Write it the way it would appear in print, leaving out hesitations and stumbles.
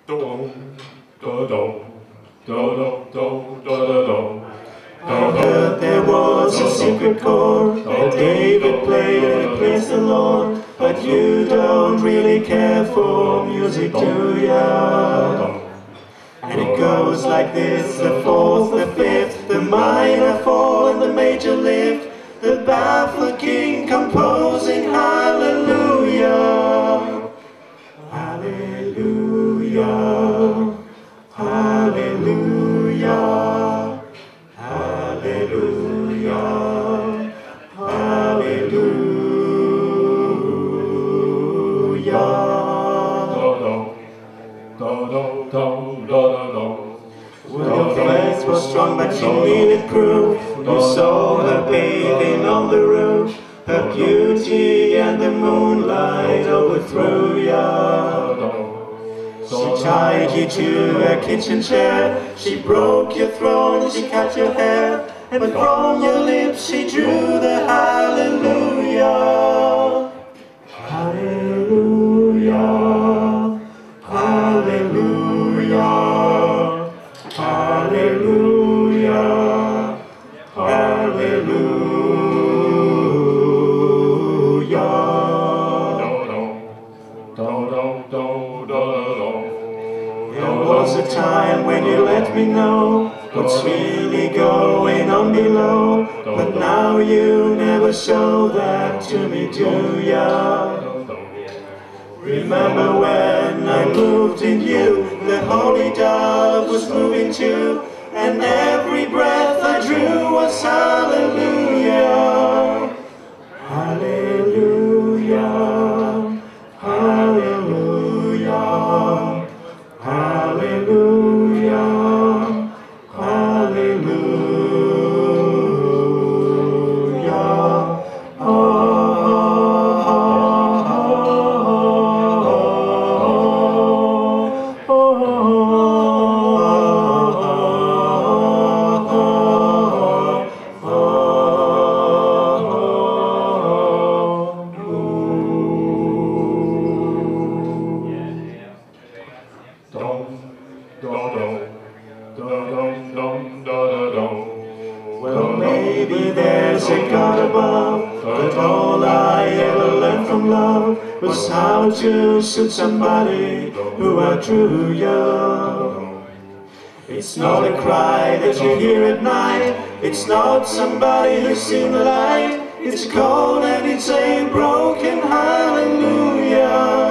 I heard there was a secret chord that David played and praised the Lord, but you don't really care for music, do ya? And it goes like this: the fourth, the fifth, the minor fall and the major lift, the baffled king composing hallelujah, hallelujah, hallelujah, hallelujah, hallelujah. Well, your face was strong, but she needed proof. You saw her bathing on the roof. Her beauty and the moonlight overthrew ya. She tied you to a kitchen chair. She broke your throne, she cut your hair, and from your lips she drew the hallelujah. Hallelujah, hallelujah, hallelujah, There was a time when you let me know what's really going on below, but now you never show that to me, do ya? Remember when I moved in you, the holy dove was moving too, and every breath I drew was hallelujah, hallelujah, hallelujah, hallelujah, hallelujah. Well, maybe there's a God above, but all I ever learned from love was how to suit somebody who outdrew you. It's not a cry that you hear at night, it's not somebody who's seen the light, it's cold and it's a broken hallelujah.